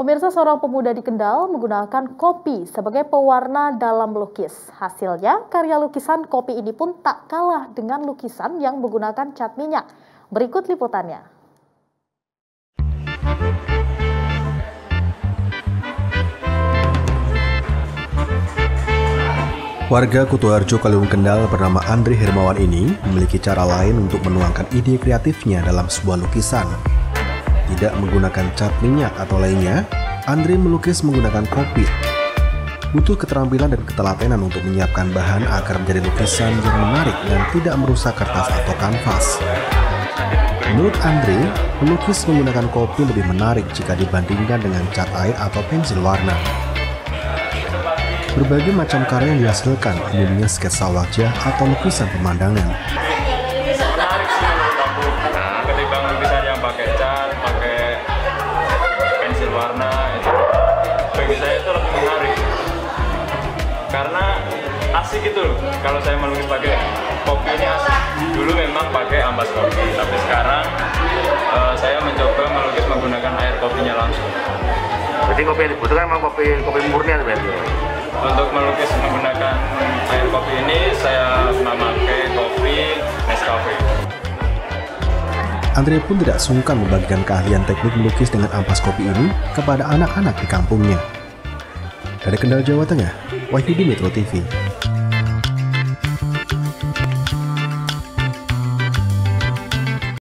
Pemirsa, seorang pemuda di Kendal menggunakan kopi sebagai pewarna dalam melukis. Hasilnya, karya lukisan kopi ini pun tak kalah dengan lukisan yang menggunakan cat minyak. Berikut liputannya. Warga Kutoarjo, Kaliurang, Kendal bernama Andre Hermawan ini memiliki cara lain untuk menuangkan ide kreatifnya dalam sebuah lukisan. Tidak menggunakan cat minyak atau lainnya, Andre melukis menggunakan kopi. Butuh keterampilan dan ketelatenan untuk menyiapkan bahan agar menjadi lukisan yang menarik dan tidak merusak kertas atau kanvas. Menurut Andre, melukis menggunakan kopi lebih menarik jika dibandingkan dengan cat air atau pensil warna. Berbagai macam karya yang dihasilkan, umumnya sketsa wajah atau lukisan pemandangan. Menarik sih menurut aku, ketimbang lukisan yang pakai cat, pakai pensil warna, bagi saya itu lebih menarik. Karena asik gitu loh, kalau saya melukis pakai kopi ini asik. Dulu memang pakai ampas kopi, tapi sekarang saya mencoba melukis menggunakan air kopinya langsung. Berarti kopi yang dibutuhkan memang kopi murni atau berarti? Untuk melukis menggunakan air kopi ini, saya memakai kopi Nescafe. Andre pun tidak sungkan membagikan keahlian teknik melukis dengan ampas kopi ini kepada anak-anak di kampungnya. Dari Kendal, Jawa Tengah, Wahyudi, Metro TV.